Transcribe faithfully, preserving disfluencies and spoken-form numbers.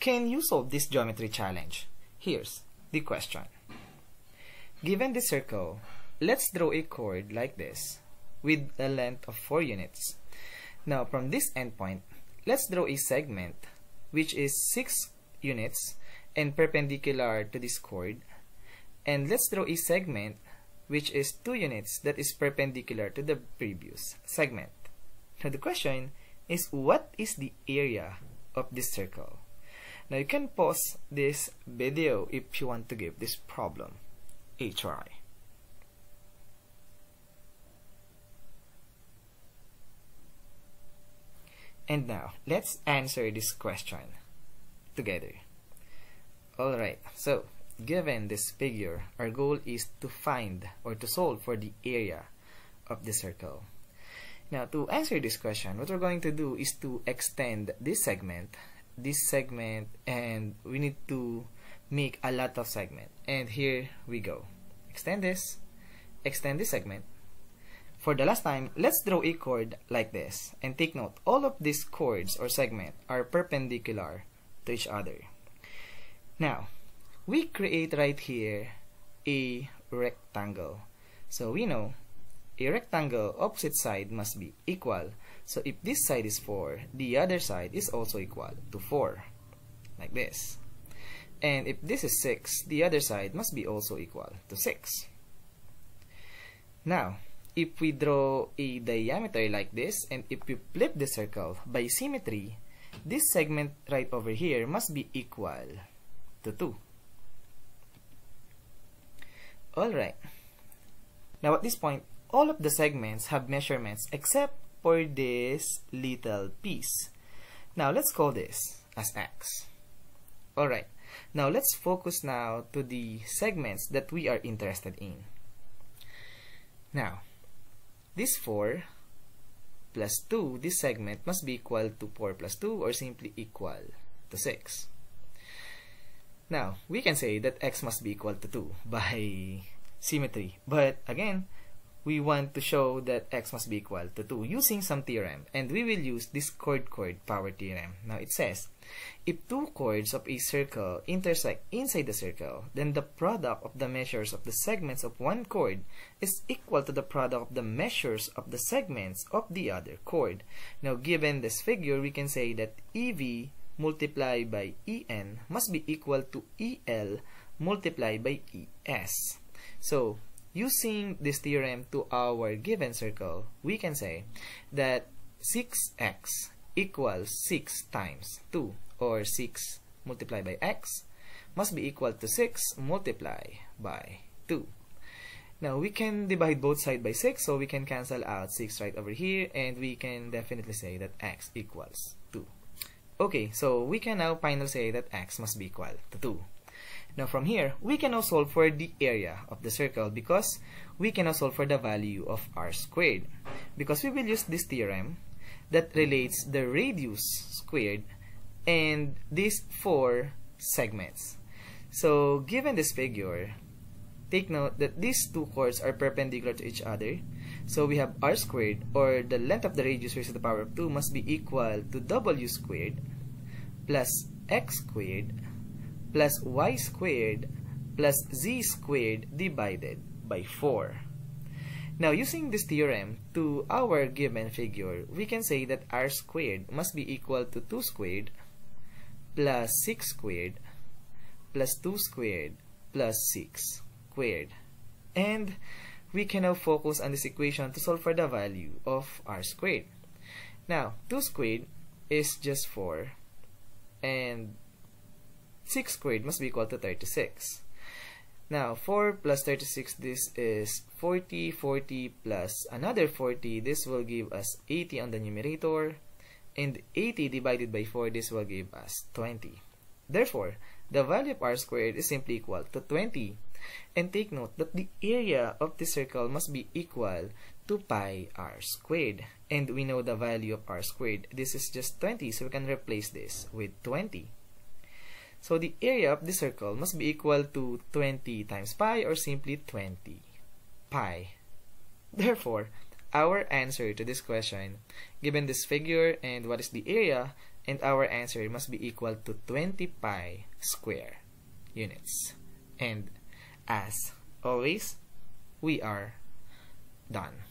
can you solve this geometry challenge? Here's the question. Given this circle, let's draw a chord like this with a length of four units. Now from this endpoint, let's draw a segment which is six units and perpendicular to this chord, and let's draw a segment which is two units that is perpendicular to the previous segment. Now the question is, what is the area of this circle? Now you can pause this video if you want to give this problem a try. And now let's answer this question together. Alright, so given this figure, our goal is to find or to solve for the area of the circle. Now to answer this question, what we're going to do is to extend this segment, this segment, and we need to make a lot of segment. And here we go. Extend this, extend this segment. For the last time, let's draw a chord like this. And take note, all of these chords or segment are perpendicular to each other. Now, we create right here a rectangle. So we know a rectangle opposite side must be equal. So if this side is four, the other side is also equal to four. Like this. And if this is six, the other side must be also equal to six. Now, if we draw a diameter like this, and if we flip the circle by symmetry, this segment right over here must be equal to two. Alright. Now at this point, all of the segments have measurements except for this little piece. Now let's call this as x. Alright. Now let's focus now to the segments that we are interested in. Now, this four plus two, this segment must be equal to four plus two, or simply equal to six. Now, we can say that x must be equal to two by symmetry. But again, we want to show that x must be equal to two using some theorem. And we will use this chord-chord power theorem. Now, it says, if two chords of a circle intersect inside the circle, then the product of the measures of the segments of one chord is equal to the product of the measures of the segments of the other chord. Now, given this figure, we can say that E V multiplied by E N must be equal to E L multiplied by E S. So, using this theorem to our given circle, we can say that six x equals six times two, or six multiplied by x must be equal to six multiplied by two. Now, we can divide both sides by six, so we can cancel out six right over here, and we can definitely say that x equals two. Okay, so we can now finally say that x must be equal to two. Now from here, we can now solve for the area of the circle, because we can now solve for the value of r squared. Because we will use this theorem that relates the radius squared and these four segments. So given this figure, take note that these two chords are perpendicular to each other. So we have r squared, or the length of the radius raised to the power of two, must be equal to w squared plus x squared plus y squared plus z squared divided by four. Now, using this theorem to our given figure, we can say that r squared must be equal to two squared plus six squared plus two squared plus six squared. And we can now focus on this equation to solve for the value of r squared. Now, two squared is just four, and six squared must be equal to thirty-six. Now, four plus thirty-six, this is forty, forty plus another forty, this will give us eighty on the numerator, and eighty divided by four, this will give us twenty. Therefore, the value of r squared is simply equal to twenty. And take note that the area of the circle must be equal to pi r squared. And we know the value of r squared. This is just twenty, so we can replace this with twenty. So the area of the circle must be equal to twenty times pi, or simply twenty pi. Therefore, our answer to this question, given this figure and what is the area, and our answer must be equal to twenty pi square units. And as always, we are done.